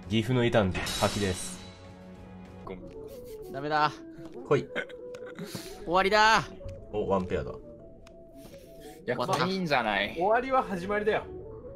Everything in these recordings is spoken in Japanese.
岐阜の異端児、柿です。 ダメだ。 来い。 終わりだ。 お、ワンペアだ。 いや、これいいんじゃない。 終わりは始まりだよ。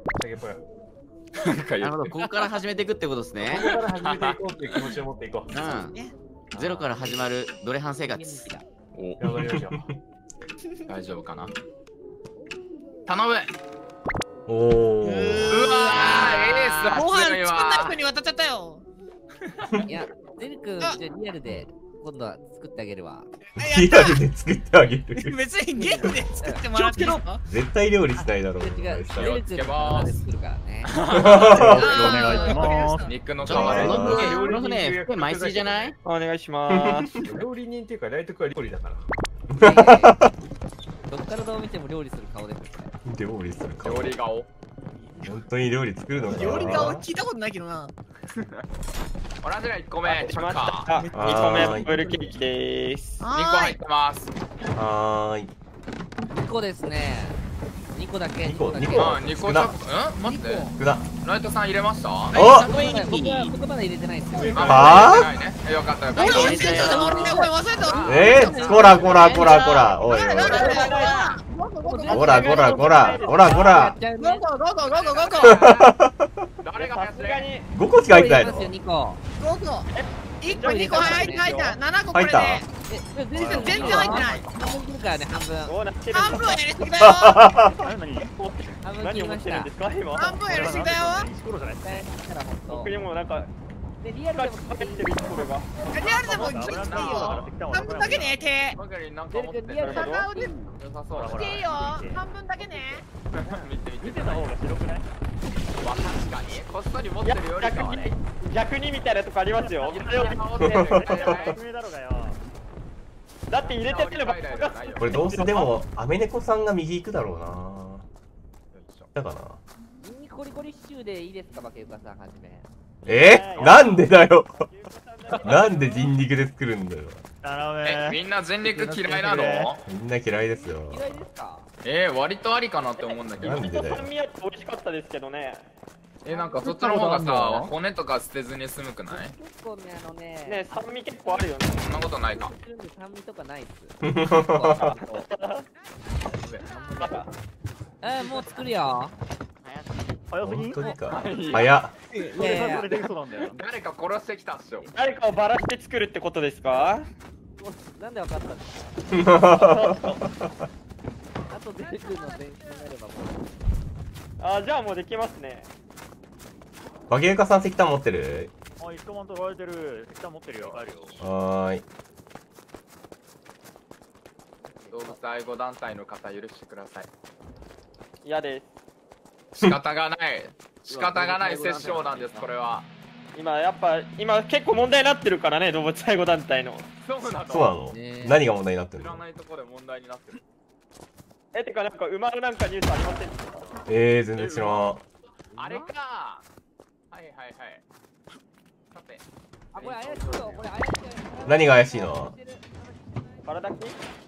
なるほど、ここから始めていくってことですね。 ここから始めていこうっていう気持ちを持っていこう。 うん。ゼロから始まるドレハン生活。 頑張りましょう。 大丈夫かな。頼む。 おお。 うわー、エースご飯熱い作んないわ。 人に渡っちゃったよ。 いや、ゼル君、じゃあリアルで今度は作ってあげるわ。 リアルで作ってあげる。 別にゲームで作ってもらっていいですか？ 絶対料理しないだろう。 違う、ゼル君気をつけまーす作るからね。 お願いします。 肉の皮ちょっとで。 この船、船枚数じゃない？ お願いします。 料理人っていうか、ライト君は料理だから。 どっからどう見ても料理する顔ですね。 料理する顔。 料理顔。 本当に料理作るのかな。 料理顔聞いたことないけどな。 同じの1個目、チャッカー。 2個目ブルケーキでーす。 2個入ってます。 はーい。 2個ですね。2個だけ。 二個だけ。 二個あ、2個チャッカー。待って。 少な。 ライトさん入れました？ お僕はまだ入れてないですよ。 はあ、入れてないね。よかったよかっ俺た。 忘れてた。俺忘れてた。 こらこらこらこら。おいおい。こらこらこら。こらこら。 ゴーゴーゴーゴーゴーゴーゴーゴ誰がさすがに 5個しか入ってないの。 2個。 ーゴーゴー。1個2個入った7個これで。 入った。 全然入ってない。 半分切るからね、半分。 どうなってるん半分やりすぎだよ。 半分切何を持ってるんりました。 ですか今。 半分やりすぎだよ。 僕にもなんかで、リアルでもかけてるところが。 リアルでもいいよ。半分だけね、手。 僕になんか持ってる。 リアルでも良さそうだ来ていいよ。半分だけね。 見てた方が広くない？確かにこっそり持ってるよりかはね。 逆にみたいなとこありますよ。それをだって入れてればこれどうせでもアメネコさんが右行くだろうな。だかな。 ニンニクコリコリシチューでいいですか、バケウカさんはじめ。 なんでだよ。なんで人肉で作るんだよ。 みんな全力嫌いなの？ みんな嫌いですよ。 嫌いですか？ 割とありかなって思うんだけど。 なんでだよ。 酸味あって美味しかったですけどね。 なんかそっちの方がさ、骨とか捨てずに済むくない？ 結構ね、 ね、酸味結構あるよね。 そんなことないか。 酸味とかないっす。もう作るよ。 本当にか。早っ。 誰か殺してきたっしょ。 誰かをバラして作るってことですか？ なんでわかったんですか？あと出てくるの練習になればもう。 あ、じゃあもうできますね。 バケウカさん石炭持ってる？ あ、一万取られてる。石炭持ってるよ。あるよ。 はーい。 動物愛護団体の方許してください。 嫌です。 仕方がない。仕方がない殺生なんです、これは。 今結構問題になってるからね、動物愛護団体の。 そうなの？ そうなの？何が問題になってるの？ 知らないところで問題になってる。 てかなんか馬のなんかニュースありませんでした？ 全然知らん。 あれか。はいはいはい。さて。 あ、これ怪しいよ。これ怪しいよ。 何が怪しいの？ 体に？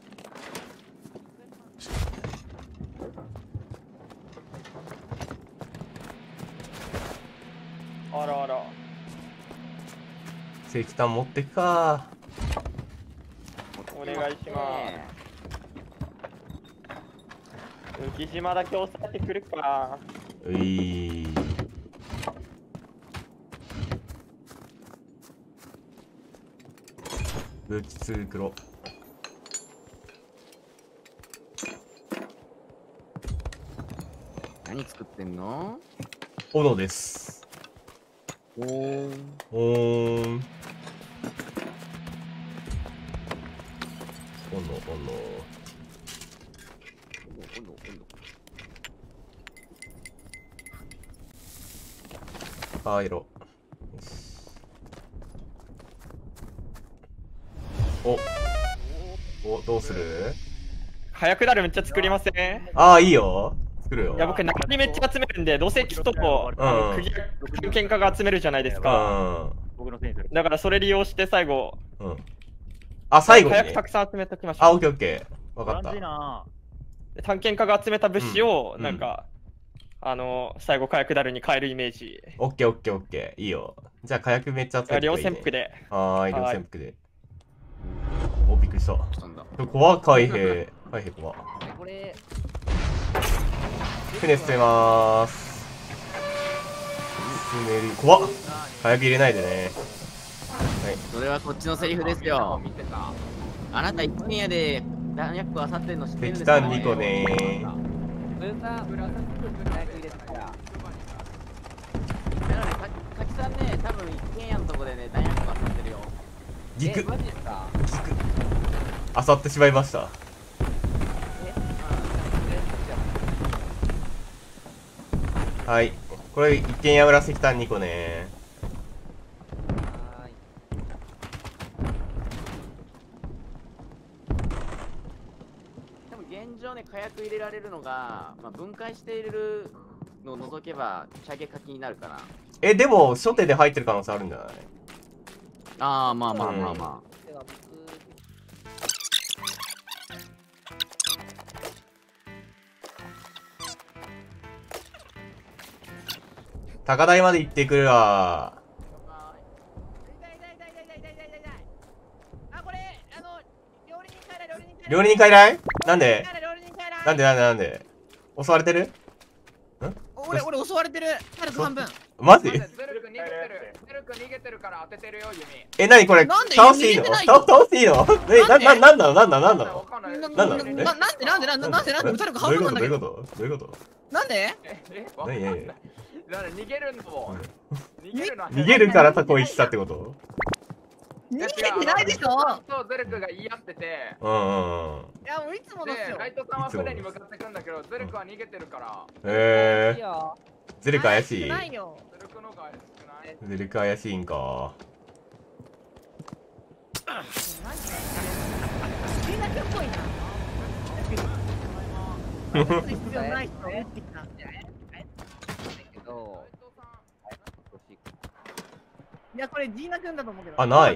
あらあら。 石炭持ってくか。 お願いします。浮島だけ押さえてくるか。 武器2黒。 何作ってんの？ 斧です。おーん。斧。色。どうする？ 早くなるめっちゃ作りません？ いいよ。作るよ。 いや、僕、中身めっちゃ集めるんで、どうせ木と喧嘩が集めるじゃないですか。だからそれ利用して最後。 最後に早くたくさん集めときましょう。 オッケーオッケー。わかった。 探検家が集めた物資を、なんか、最後、火薬だるに変えるイメージ。 オッケーオッケーオッケー。いいよ。 じゃあ火薬めっちゃ集めて両いいね潜伏で。 はーい、両潜伏で。お、びっくりした。 したんだ。 怖っ、海兵。海兵怖っ。 これ、 船捨てまーす。進める。怖っ。火薬入れないでね。 それはこっちのセリフですよ。 見てた。 あなた一軒家で弾薬あさってんの知ってるんです石炭2個ねブータブラザーズ早く入れてから。 なので、かきさんね、多分一軒家のとこでね、弾薬あさってるよ。 ギクマジですか？ あさってしまいました。はい。これ一軒家村石炭2個ね。 多分現状ね、火薬入れられるのが、まあ、分解しているのを除けば、射撃課金になるかな。 でも、初手で入ってる可能性あるんじゃない？ ああ、まあまあまあまあ。 では僕高台まで行ってくるわ。 あ、これ、料理人帰ら、 料理人帰らい？なんで？ 料理人帰ら。 なんで襲われてる？ 俺襲われてる。軽く半分。 マジ？ ゼルク逃げてる。ゼルク逃げてるから当ててるよ、弓。 なにこれ？ なんで倒していいの？倒していいの？なんなの？ なんで歌力半分なんだけど。 どういうことなんで？ 逃げるのも。 逃げるからタコ一したってこと？ 逃げてないでしょ。 そう、ゼルクが言い合ってて。 いや、もういつものっすよ。 ライトさんは船に向かってくんだけど、ゼルクは逃げてるから。 ゼルク怪しい。 ゼルクの方が怪しくない？ ゼルク怪しいんか。 みんなっぽいな。必要ない人言ってきた。いや、これジーナ君だと思うけど。 あ、ない。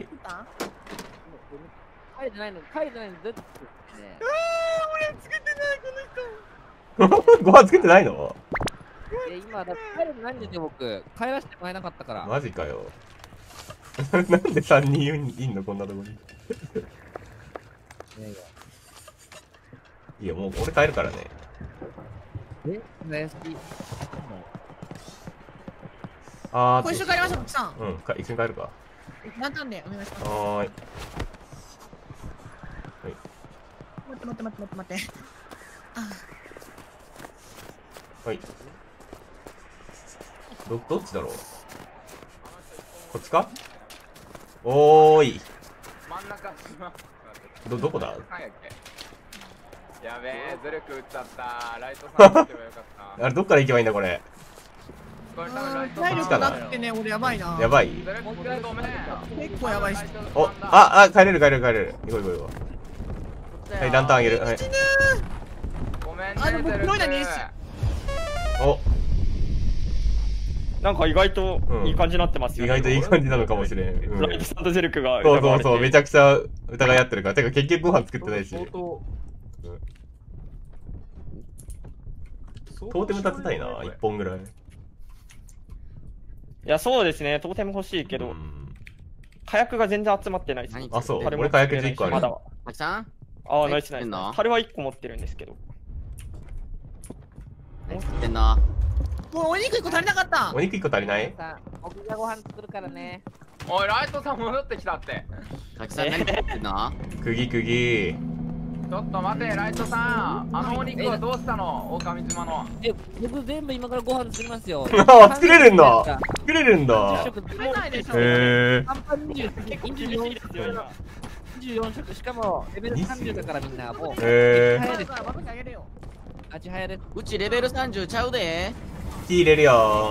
帰れてないの、帰れてないの、ずっと。 俺作ってない、この人。 ご飯作ってないの？ 今、だって帰れてないんですよ、僕。帰らせてもらえなかったから。 マジかよ。なんで3人いんの、こんなとこに。いや、もう俺帰るからね。 今週帰りましょう、奥さん。 一緒に帰るか。 ランタンでお願いします。 はーい。 待って。 はい。どっちだろう？こっちか？おーい。 真ん中どこだ？ やべえ、ゼルク撃っちゃった。ライトさん撃ってばよかった。 あれ、どっから行けばいいんだ、これ。 体力なくてね、俺やばいな。 やばい？ 結構やばいし。 お、帰れる。行こう。はい、ランタンあげる。はい。 ごめんね、ゼルク。 お、 なんか意外といい感じになってますよ。 意外といい感じなのかもしれん。 ライトさんとゼルクが。 そう、めちゃくちゃ疑い合ってるから。てか、結局ご飯作ってないし。トーテム立てたいな、1本ぐらい。 いや、そうですね、トーテム欲しいけど、火薬が全然集まってないです。 あ、そう、俺火薬11個ある。 たくさん？ ああ、ナイス。樽は1個持ってるんですけど。 何作ってんの？ もうお肉1個足りなかった。 お肉1個足りない？ 僕がご飯作るからね。 おい、ライトさん戻ってきたって。 たくさん何作ってんの？ 釘。 ちょっと待て、ライトさん。あのお肉はどうしたの？狼島の。 僕全部今からご飯作りますよ。 作れるんだ。 食べないでしょ。 24食、しかもレベル30だからみんなもう。味早です。 うちレベル30ちゃうで。 入れるよー。はい。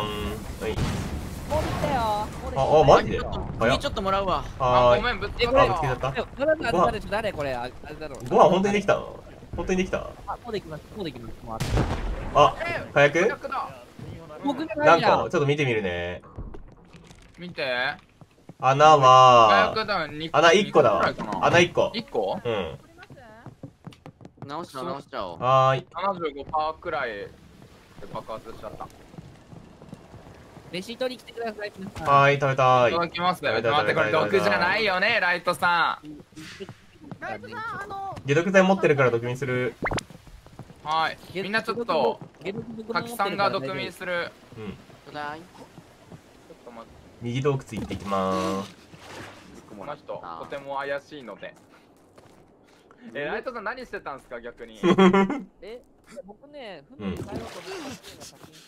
もうできたよ。 あ、マジで？ 次ちょっともらうわ。 ごめん、ぶつけたよ。 誰これ？ ご飯本当にできたの？本当にできた？ あ、もうできます。 あ、火薬？ 僕なんかちょっと見てみるね。 見て。 穴は穴1個だわ。穴1個。 1個？ うん。 直しちゃおう。 はーい。 75%くらいで爆発しちゃった。 飯取り来てください。 はーい、食べたい。 届きます。待食べたいって、これ毒じゃないよね、ライトさライトさん、 解毒剤持ってるから毒味する。 ん。はい。みんなちょっと、柿さんが毒味する。 うん。 ちょうだい。 ちょっと待って、 右洞窟行ってきまーす。 この人、とても怪しいので。ライトさん何してたんですか、逆に。 僕ね、船に帰ろうと思ったっていうのが先に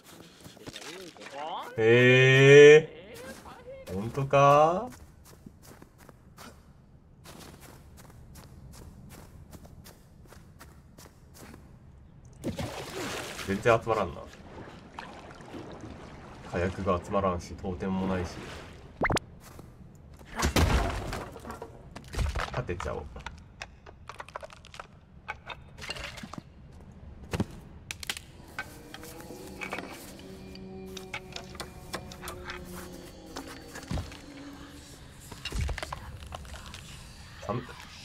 へー。ほんとか全然集まらんな。火薬が集まらんし、当店もないし。立てちゃおう。寒っ。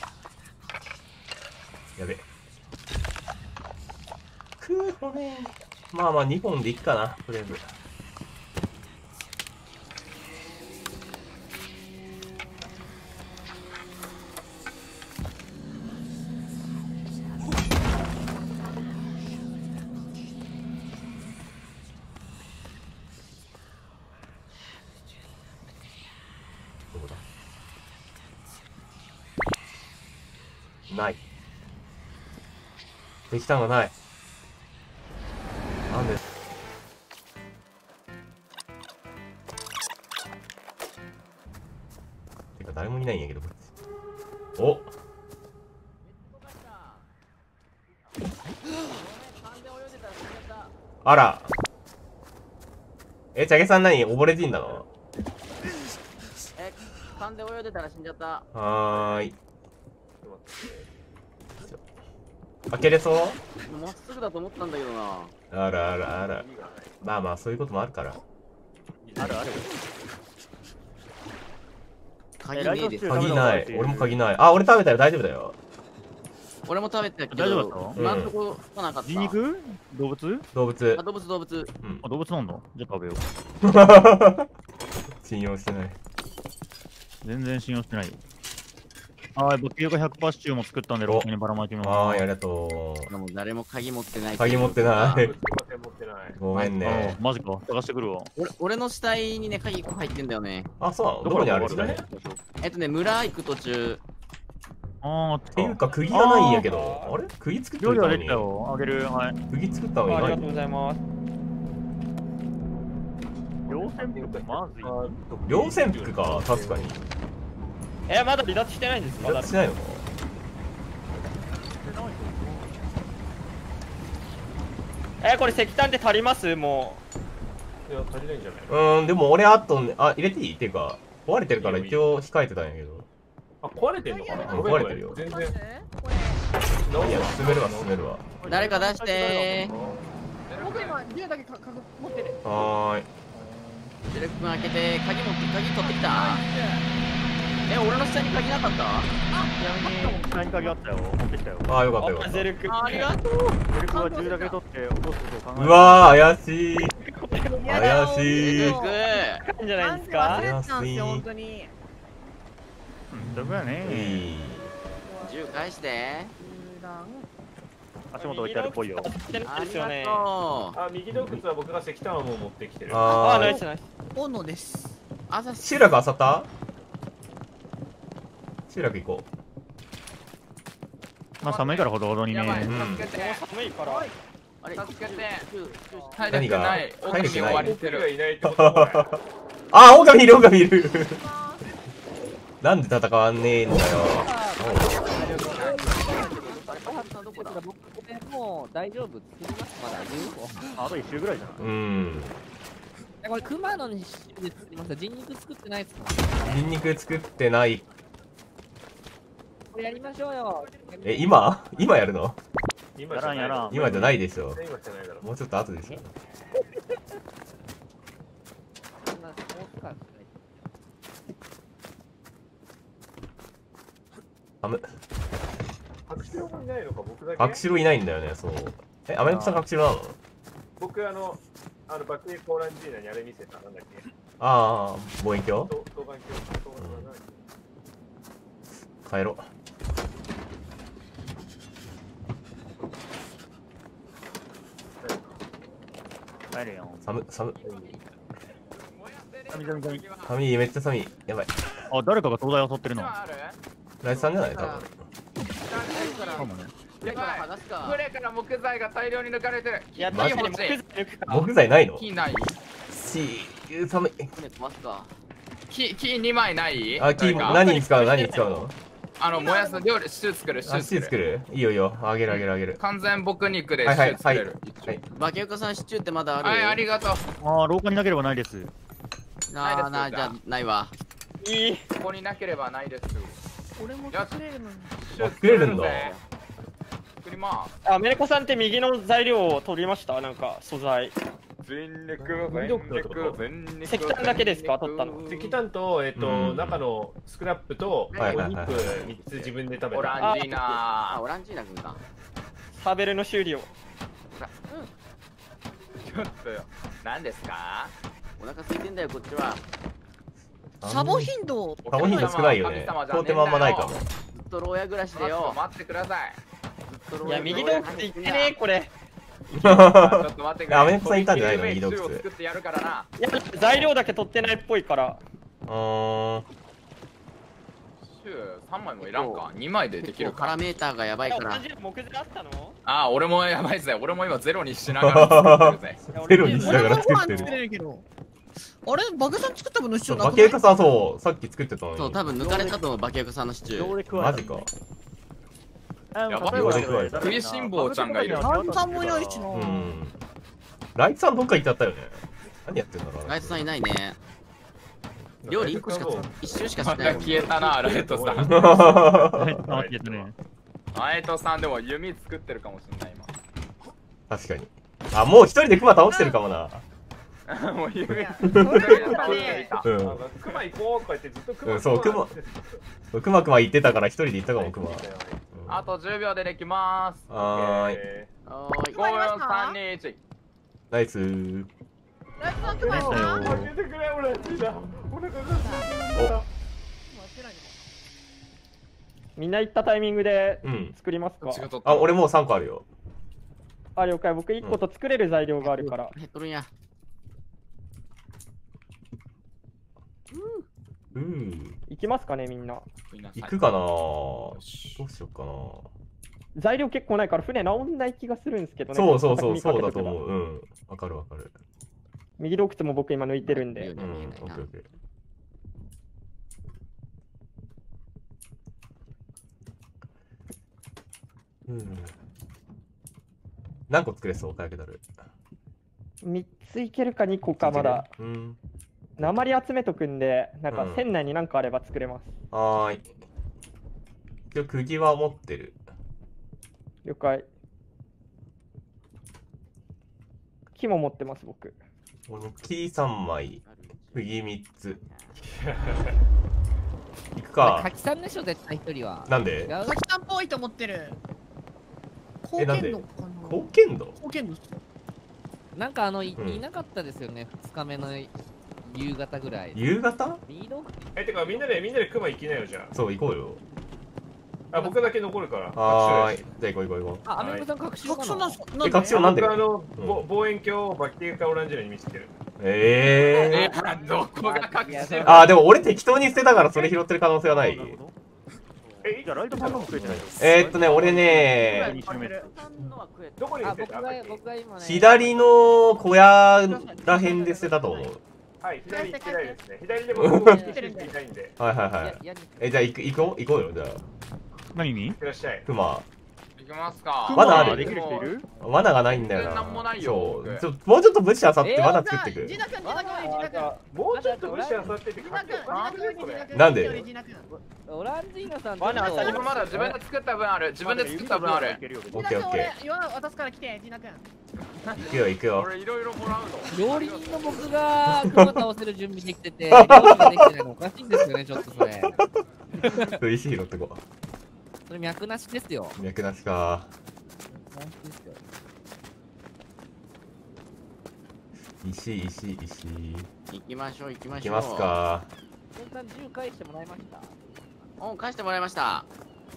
やべ。まあまあ2本でいっかな、とりあえず。どこだ？ない。石炭がない。なんで？てか誰もいないんやけどこっち。お。あら。チャゲさん何溺れ死んだの？ 勘で泳いでたら死んじゃった。 はーい。開けれそう？ まっすぐだと思ったんだけどな。 あらあらあら。まあまあそういうこともあるから。 あるある。 鍵ねえです。 鍵ない。俺も鍵ない。あ、俺食べたよ。大丈夫だよ。 俺も食べてたけど、 大丈夫だった今んとこ来なかった。 人肉？動物？ 動物。 あ、動物動物。 あ、動物なんだ。じゃあ食べよう。 信用してない。 全然信用してないよ。はい、僕が100%シチューも作ったんで、ローにばらまきます。 はい、ありがとでも誰も鍵持ってない。 鍵持ってない。 持ってない。 ごめんね。 マジか。探してくるわ。 俺の死体にね、鍵1個入ってんだよね。 あ、そうなの？どこにある？ 村行く途中。 あー、 っていうか、釘がないんやけど。あれ？釘作って料理はでたのに。 きたよ。あげる。はい。 釘作ったのにない。 ありがとうございます。 両旋風まずい。 両旋風か、確かに。 まだ離脱してないんですか？ 離脱しないのか？ これ石炭で足ります？もいや、足りないんじゃない？ でも俺あとね、あ、入れていい？っていうか、壊れてるから一応控えてたんやけど。 あ、壊れてんのかな？ 壊れてるよ。 全然。 いや、進めるわ、進めるわ。 誰か出して僕今、竜だけ持ってる。 はーい。 デレック君開けて、鍵取ってきた？俺の下に鍵なかった？ ちなみに、下に鍵あったよ。持ってきたよ。 ああ、よかったよかっゼルク。 ありがとう。 ゼルクは銃だけ取って落とすことを考た。 えうわー、怪しい。怪しい。 デレック。 いいんじゃないですか？ 忘れてたんですよ、本当に。 どこやね。 銃返して。 足元置いてあるっぽいよ。 ありがとう。 あ、右洞窟は僕が石炭をもう持ってきてる。 あ、ナあイスナイス。 斧です。 朝集落あさった？集落行こまあ寒いからほどほどにね。 やばい、 うん助けて。 寒いから。 あれ助けて。 体体力ない。 体力ない追われてる。 僕がいないってことはう。あ、狼いる、狼いる。なんで戦わねえんだよ。 もう大丈夫。作りますまだ。 あと1周ぐらいじゃない？ これ熊野に作ります。人肉作ってないですか？ ニンニク作ってない。 これやりましょうよ。 今やるの？ 今やらんやらん。 今じゃないでしょ。 今じゃないだろ。 もうちょっと後でしょ。 そんなもう使う寒っ。 白白もいないのか、僕だけ。 白白いないんだよね、そう。アメリカさん白白なの？ 僕爆撃オランジーナにあれ見せた。なんだっけ。 ああ、望遠鏡双眼鏡。 帰ろう。 帰るよ。 寒。 寒い。 寒い、めっちゃ寒い。やばい。 あ、誰かが東大を襲ってるの。 ライスさんじゃない多分。 かもね。 船から話すか。 船から木材が大量に抜かれてる。 いや、 マジ木材抜くか。 木材ないの？ 木ない？ 寒い。 船飛ばすか。 木2枚ない？ あ、何に使うの？何に使うの？ 燃やす料理、シチュー作る、 シチュー作る？いいよいいよ。あげる。 完全僕肉でシチュー作れる。 バケオカさんシチューってまだある？ はい、ありがとう。 ああ、廊下になければないです。 なあ、じゃあないわ。 いい。 ここになければないです。 俺も作れるのに。 作れるんだ。 作ります。 あ、メレコさんって右の材料を取りました？なんか素材。 全力。 石炭だけですか？取ったの。 石炭と中のスクラップとお肉3つ自分で食べた。 オランジーナ。 あ、オランジーナ君か。 サーベルの修理を。 ちょっと何ですか？ お腹空いてんだよこっちは。 サボ頻度サボ頻度少ないよね。買うてもあんまないかも。 ずっと牢屋暮らしでよ。 待ってください。 いや、右洞窟行ってねこれ。 ちょっと待ってくれ。 アメフトさんいたんじゃないの？右洞窟。 作ってやるからな。 いや、材料だけ取ってないっぽいから。 3枚もいらんか。2枚でできるパラメーターがやばいから。 木材あったの？ あ、俺もやばいぜ。俺も今ゼロにしながら作ってるぜ。 ゼロにしながら作って作れる。 るけど。あれバケさん作った分のシチューなバくない？ ケエカさんそう、さっき作ってたのに。 そう、多分抜かれたと思うバケオカさんのシチュー。 マジか。 やばいわ。食いしん坊ちゃんがいる。 ライトさんもいないしな。 ライトさんどっか行っちゃったよね。何やってんだろう。 ライトさんいないね。料理1個しか一周しかしまたない。 消えたな、ライトさん。 消えたね。 ライトさんでも弓作ってるかもしれない今。 確かに。あ、もう一人でクマ倒してるかもな。 もう弓。 クマ行こうとか言ってずっとクマ。 そう、クマ言ってたから一人で行ったかも、クマ。 あと10秒でできます。 はーい。 5、4、3、2、1。 ナイスー。 ライトさん来ましたよ。 開けてくれ、俺。お腹がみんな行ったタイミングで作りますか？ あ、俺もう3個あるよ。 あ、了解。僕1個と作れる材料があるから。 ヘッドルンや。 行きますかね、みんな。 行くかな。どうしようかな。 材料結構ないから船直んない気がするんですけどね。 そうだと思う。うん。わかる。 右洞窟も僕今抜いてるんで。 オッケーオッケー。何個作れそう、火薬だる。 3ついけるか2個かまだ。鉛集めとくんで、なんか船内に何かあれば作れます。 はーい。一応釘は持ってる。 了解。木も持ってます、僕。 俺も木3枚、釘3つ。行くか。 柿さんでしょ、絶対一人は。 なんで？ 柿さんっぽいと思ってる。貢献度かな。 貢献度？ 貢献度っすよ。 なんかいなかったですよね、2日目の夕方ぐらい。 夕方？ てかみんなでクマ行きなよ、じゃあ。 そう、行こうよ。 あ、僕だけ残るから。 はーい。じゃあ行こう。 あ、アメリカさん確証かな？ 確証なんで？ 望遠鏡をバッキーかオランジェラに見せてる。 どこが隠し？ あ、でも俺適当に捨てたからそれ拾ってる可能性はない。 じゃあライトさんのも食えてないよ。 俺ね、 どこに捨てた？ 左の小屋らへんで捨てたと思う。 はい、左行ってないですね。左でもここに捨てていないんで。 はい。じゃあ行こうよ、じゃあ。 何に？ いってらっしゃい。 クマ。 行きますか。 罠ある。 できる人いる？ 罠がないんだよな。 なんもないよ。 もうちょっと武士あさって罠作ってく。 もうちょっと武士あさってって書く。 なんで？ オランジーナさん罠先もまだ自分で作った分ある。 オッケー。 渡すから来て、ジナ君。 行くよ。 俺いろいろもらうの。 料理人の僕がクマ倒せる準備できてて、料理ができてないのおかしいんですよね、ちょっとそれ。 石拾ってこう。 それ脈なしですよ。 脈なしか。 石。 行きましょう。 行きますか。 先端銃返してもらいました。 お、返してもらいました。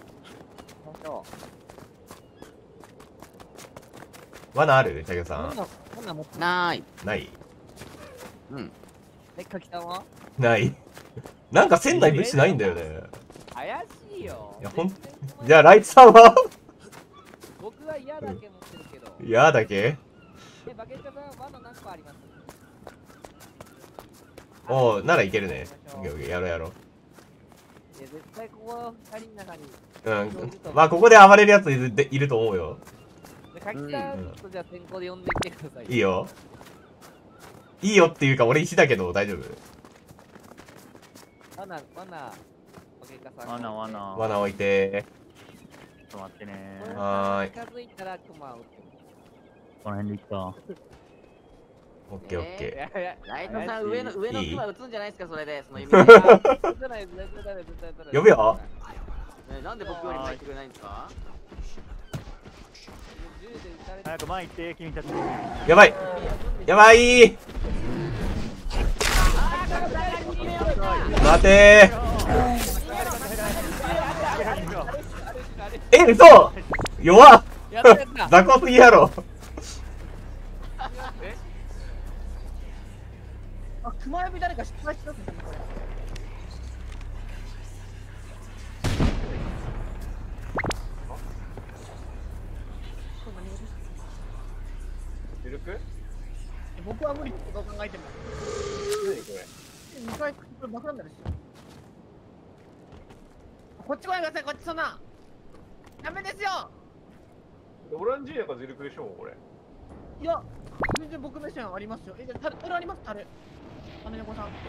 罠ある竹さん。 ない。 ない。 うん。 かきさんはない。なんか仙台物資ないんだよね。 怪しいよ。 いや、じゃあ、ライツさんは僕は嫌だけ持ってるけど。 嫌だけバケットさん、罠何個あります？ おお、ならいけるね。やろう。 いや、絶対ここ2人の中に。 うん。まあ、ここで暴れるやついると思うよ。 かきさんとじゃあ先行で呼んできてください。 いいよ。いいよっていうか、俺石だけど大丈夫。罠置いて。 ちょっと待ってね。 はーい。 近づいたらクマを撃って。 この辺で行った。 オッケー。 ライトさん、上のクマ撃つんじゃないですか、それで。その指呼ぶよ。 なんで僕より前行ってくれないんですか？ 早く前行って、君たち。 やばい。待てー。嘘。弱っ。雑魚すぎやろ。 あ、熊指誰か失敗したんですね、これ。僕は無理ってどう考えても。2回これ爆弾になるし。こっち来いください、こっちそんな。ダメですよ。 オランジーヤがゼルクでしょこれ。 いや、全然僕目線ありますよ。じゃあ、タレあります、タレ。姉猫さん。はい。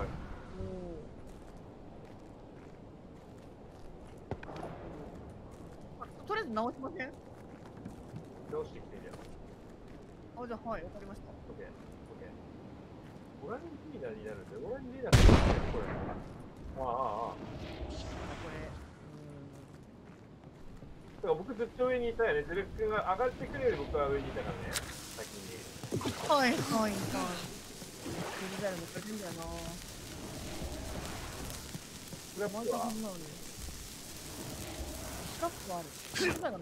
とりあえず直しません？ 直してきてじゃん。 あ、じゃあ、はい、わかりました。 オッケー。オランジーナになるんで、オランジーナってこれ。これ。だから僕ずっと上にいたよね。ゼルク君が上がってくるより僕は上にいたからね。先に。 はい。全然だよ、難しいんだよな。 スラップはスラップはある。スラップがない。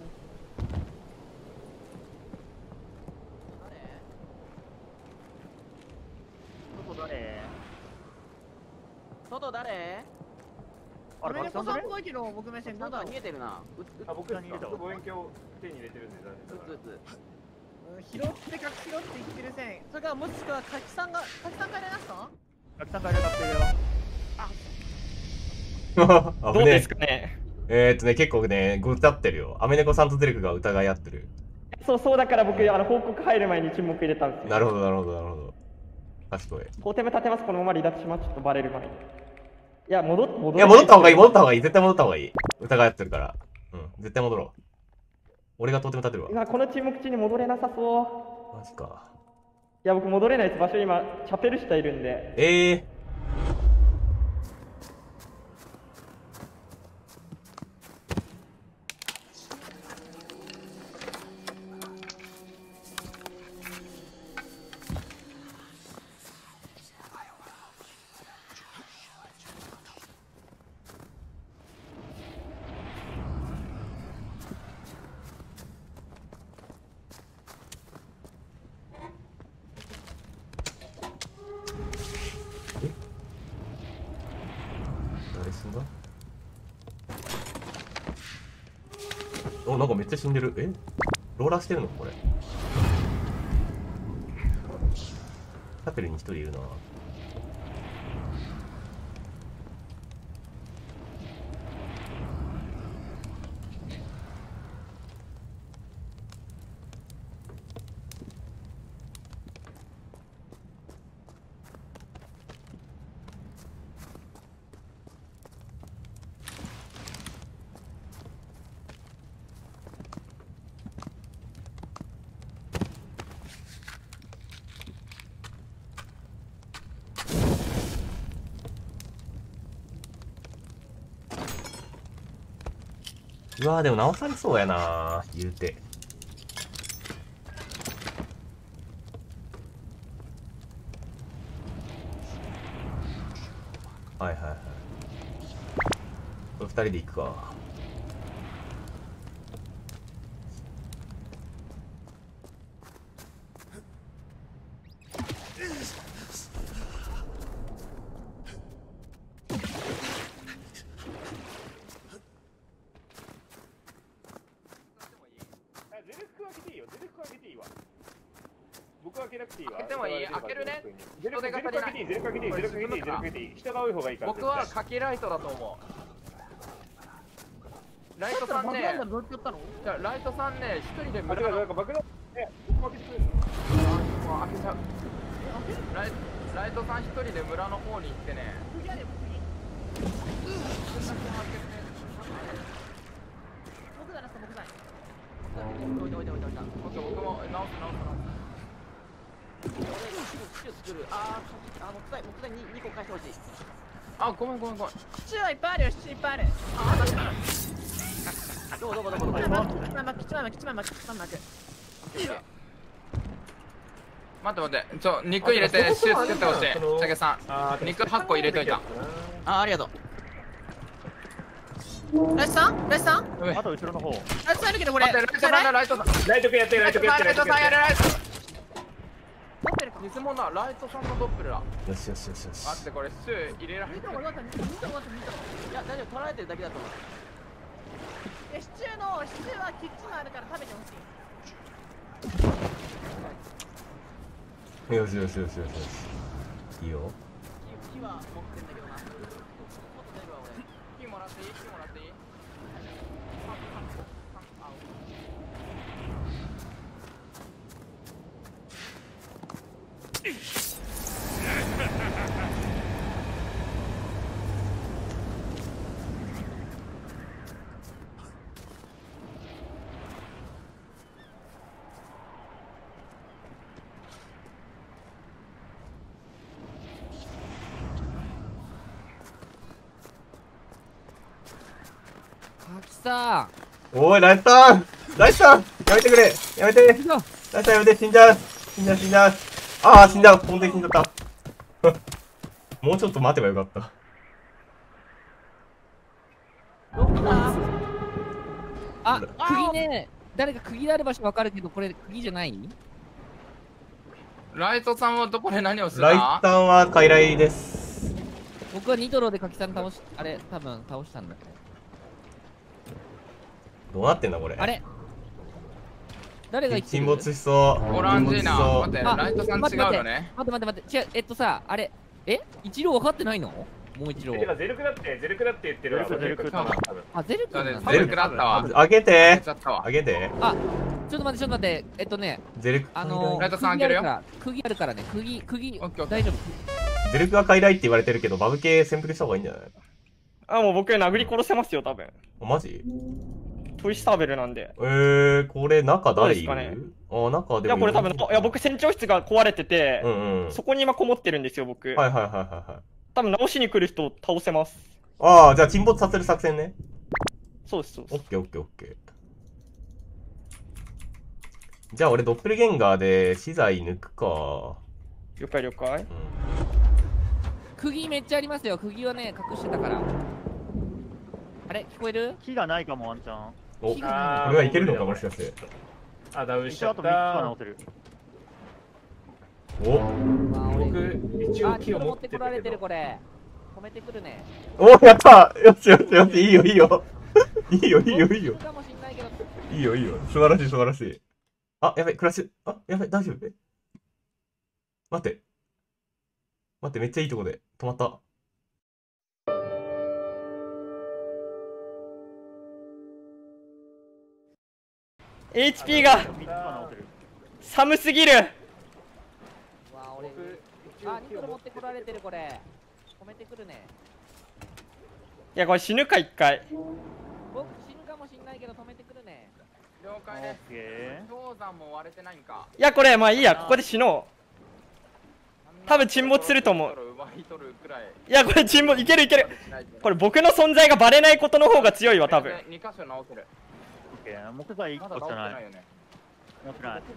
外誰？ あれ、猫さんっぽいけど、僕目線なんか逃げてるな。 僕は望遠鏡を手に入れてるんで、 拾って隠しろって言ってる線。それからもしくは柿さん帰れますか？ 柿さん帰れなってるよ。 どうですかね。 結構ね、ぐったってるよ。アメネコさんとゼルクが疑い合ってる。 そうだから僕、報告入る前に沈黙入れたんですよ。 なるほど。賢い。 トーテム立てます、このまま離脱します。ちょっとバレる前に。いや、戻った方がいい。絶対戻った方がいい。疑い合ってるから。うん、絶対戻ろう。俺がトーテム立てるわ。 今、この沈黙地に戻れなさそう。 マジか。 いや、僕戻れないです。場所今、チャペルシタいるんで。 なんかめっちゃ死んでる。ローラーしてるのこれ。タペルに一人いるな。うわーでも直されそうやな言うて。 はいはいはい。これ2人で行くか。 ゼルク開けていいよ。ゼルク開けていいわ。僕開けなくていいわ。 開けてもいい。開けるね。 ゼルク開けていい。ゼルク開けていい。ゼルク開けていい。ゼルク開けていい。人が多い方がいいから。 僕はかけライトだと思う。ライトさんね、 どうやってやったの？ じゃあライトさんね、一人であ、 村の違う、なんか爆弾。僕開けてくれるの？ 開けちゃう。ライトさん一人で村の方に行ってね。 次やで、次。僕だな、僕だ。 置いて置いて置いて置いた。 僕も直す。 俺シチュー作る。木材2個返してほしい。 あ、ごめん。 シチューはいっぱいあるよ、シチューいっぱいある。 どこキッチマン巻く。 待って、肉入れてシチュー作ってほしい。たけさん、肉8個入れといた。 ありがとう。 ライスさんあと後ろの方。 ライスさんいるけどこれ。 待って、ライトさんライト君やってる、ライト君やってる。 ライトさんやる、ライト持ってるか。 偽物だ、ライトさんのドップルだ。 よし。 待って、これシチュー入れられてる。 いや、大丈夫、取られてるだけだと思う。 シチューはキッチンあるから食べてほしい。 よし。いいよ。 火は持ってんだけどな。もっと出るわ俺。 火もらっていい？ 柿さん。 おい、ライトさんやめてくれやめてライトさんやめて、死んじゃう。ああ、死んだ。本当に死んじゃった。もうちょっと待てばよかった。 あ、釘ね。誰か釘ある場所わかるけど、これ釘じゃない？ ライトさんはどこで何をするライトさんは傀儡です。 僕はニトロで柿さん多分倒したんだ。 どうなってんだこれ。 あれ誰が生きてる？ 沈没しそう。 オランジーナ。待って、ライトさん違うよね。 待って。違う、さ、あれ、一郎分かってないの？もう一郎。 ゼルクだって言ってるわ。 ゼルクだ。 あ、ゼルクなんだ。 ゼルクだったわ。 あげて。 あちょっと待って。 ゼルク。 ライトさん開けるよ。 釘あるからね。釘、大丈夫。 ゼルクが傀儡って言われてるけど、バグ系潜伏した方がいいんじゃない？ あ、もう僕殴り殺せますよ、多分。 マジ？ トイスターベルなんで。 これ中誰いる？ あ、 中でも。 いや、これ多分、僕船長室が壊れてて、そこに今こもってるんですよ、僕。 はい。 多分直しに来る人倒せます。 ああ、じゃあ沈没させる作戦ね。 そうです。 オッケー。じゃあ俺ドッペルゲンガーで資材抜くか。 了解。 釘めっちゃありますよ。釘はね、隠してたから。あれ聞こえる？ 木がないかも、ワンチャン。 お、これはいけるのかもしかして。 あ、ダウンしちゃっあと3つはた。 直せる。 お、 僕一応木を持持ってってたけどこられてるこれ。止めてくるね。 お、やった。よし、いいよ。いいよ。素晴らしい。あ、やべ、クラッシュ。あ、やべ、大丈夫？待って、めっちゃいいとこで止まった。 HP が寒すぎる。 ニトロ持ってこられてるこれ。止めてくるね。 いや、これ死ぬか、一回。 僕死ぬかもしんないけど止めてくるね。 了解です。氷山も割れてないんか。 いや、これまあいいや、ここで死のう。多分沈没すると思う。いや、これ沈没いける。これ僕の存在がバレないことの方が強いわ、多分。 2箇所直せる。 木材1個しかない。持ってない。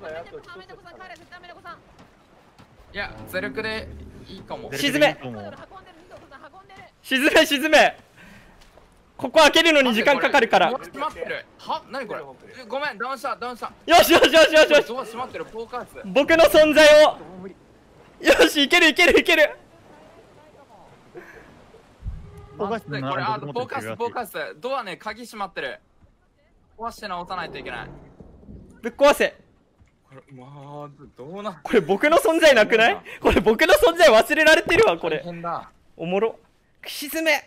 いや、ゼルクでいいかも。 沈め。 沈め沈め。ここ開けるのに時間かかるから。よ閉まってる。は、何これ。ごめん、ダウンしたダウンした。 しよしよしよしよし。 ドア閉まってる。ポーカー室。 僕の存在を。よし、いけるいけるいける。 ポーカー室これ、あ、ポーカー室、ポーカー室。ドアね、鍵閉まってる。壊して直さないといけない。 ぶっ壊せ。 これ、まあ、どうなっこれ僕の存在なくない？これ僕の存在忘れられてるわ、これ。 大変だ。 おもろ。沈め。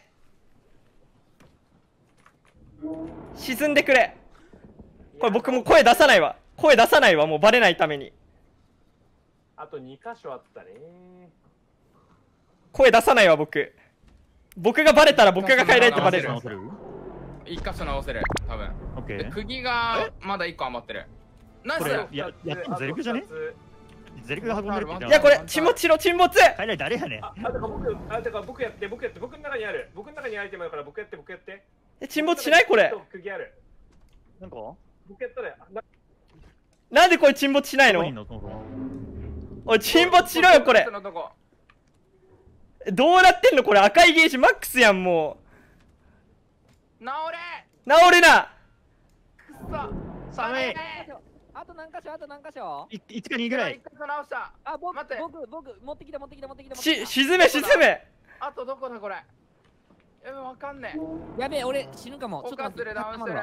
沈んでくれ。これ僕も声出さないわ。声出さないわ、もうバレないために。 あと2箇所あったね。 声出さないわ、僕。僕がバレたら僕が帰れってバレる。 一箇所直せる、多分。 オッケー。 釘がまだ1個余ってる。ナイス。 これ、やってもゼリクじゃね？ゼリクが運んでるって言っていや、これ、沈没しろ、沈没。 帰れ、誰やねん。 だから僕やって、僕の中にある。僕の中にアイテムあるから僕やって。 沈没しないこれ。 釘ある。 なんか僕やったら、 なんでこれ沈没しないの？おい、沈没しろよ、これ。どうなってんのこれ、赤いゲージマックスやん、も治れ。 う。治るな。 くそ。 寒い。 あと何箇所あと何箇所 1か2ぐらい。 一箇所直した。 あ、僕待って持ってきた沈め沈め。 あとどこだこれ。わかんねえ。やべえ、俺死ぬかも。 ポーカー室でダウンしてる。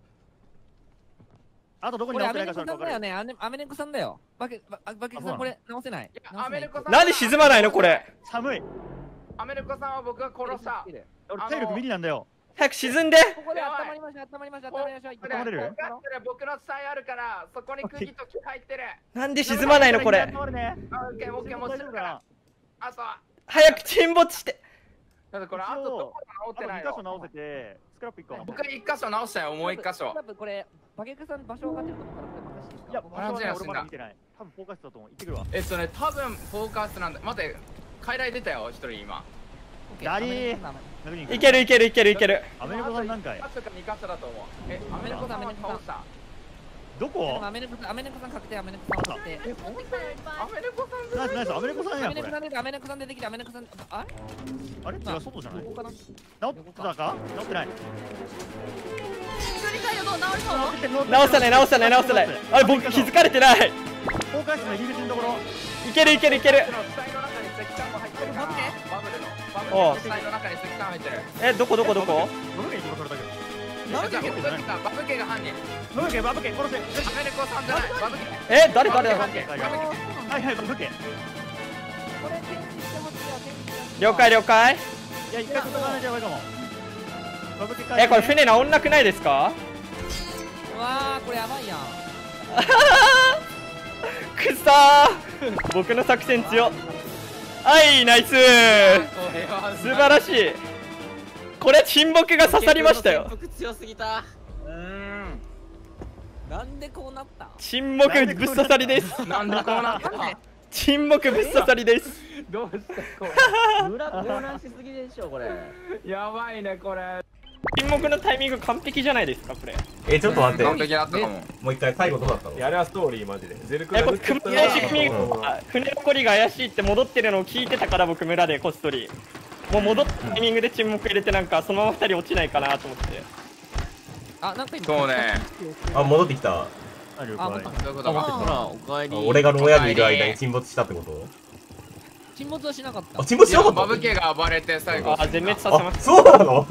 あとどこにこれ直せないかアメネコさんだよね。アメネコさんだよ。バケさんこれ直せない。 アメリカさん。 なんで沈まないのこれ。 寒い。 アメリカさんは僕が殺した。 俺体力無理なんだよ。 早く沈んで。 ここで温まりました。温まりました。 僕の伝えあるからそこに釘と木入ってる。 なんで沈まないのこれ。 オッケーもうするから。あとは早く沈没して。 だってこれあとどこ直ってないの。 1箇所直せてスクラップ1個。 僕1箇所直したよ。もう1箇所。 これバケクさん場所分かってると思うからこれ任せていいですか。 いや、場所はね俺まだ見てない。多分ポーカー室だと思う。行ってくるわ。 多分ポーカー室なんだ。待って、傀儡出たよ、1人今。 ダリー。 いけるいけるいけるいける。 アメリカさん何回？ 1箇所か2箇所だと思う。アメリカさんは倒した。 どこ？ アメネコさん確定。アメネコさん確定。 アメリカさんナイスアメリカさんやこれ。 アメネコさん出てきてアメネコさんあれ違う外じゃない？ ここかな。 治ったか？治ってない。 直さない。あれ僕気づかれてない。 ポーカー室の入り口のところ。 いける。おう。どこ？ バブケに殺されたけど。 バブケが犯人。 バブケ殺せ。 アメリカさんじゃない。バブケ。 誰はいバブケ。 了解。 いや一回外側にやばいかも。バブケか。 これ船直んなくないですか？ うわーこれやばいやん。 くそー。僕の作戦強。はいナイスー。素晴らしい。これ沈黙が刺さりましたよ。 強すぎた。 なんでこうなった？ 沈黙ぶっ刺さりです。 なんでこうなった？ 沈黙ぶっ刺さりです。 どうしてこう？ 裏乱しすぎでしょこれ。 やばいねこれ。 沈黙のタイミング完璧じゃないですかこれ。 ちょっと待って。 完璧だったかも。 もう一回最後どうだったの？ いやあれはストーリーマジで。ゼルクこれ組み合い仕組み船残りが怪しいって戻ってるのを聞いてたから僕村でこっそり。もう戻ったタイミングで沈黙入れてなんかそのまま2人落ちないかなと思って。 あなんか今そうね。 戻ってきた。 どういうことか。 おかえり。 俺が牢屋にいる間に沈没したってこと？ 沈没はしなかった。 沈没しなかった。 バブケが暴れて最後。 全滅させます。 そうなの？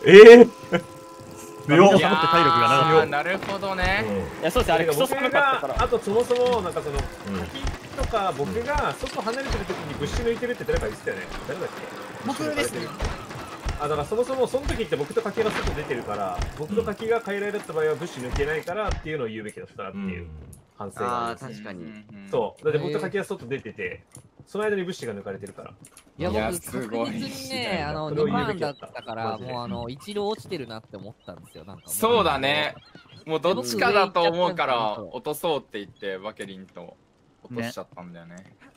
強って体力がなかった。 なるほどね。 いやそうですあれクソ寒かったから。 あとそもそもなんかその滝とか僕が外離れてる時に物資抜いてるって誰か言ってたよね。誰だっけ？ 僕ですね。 だからそもそもその時って僕と柿が外出てるから僕と柿が傀儡だった場合は物資抜けないからっていうのを言うべきだったなっていう反省があります。 確かに。 そうだって僕と柿が外出ててその間に物資が抜かれてるから。 いや僕確実にね2番だったからもう一度落ちてるなって思ったんですよなんか。 そうだね。もうどっちかだと思うから落とそうって言ってバケリンと落としちゃったんだよね。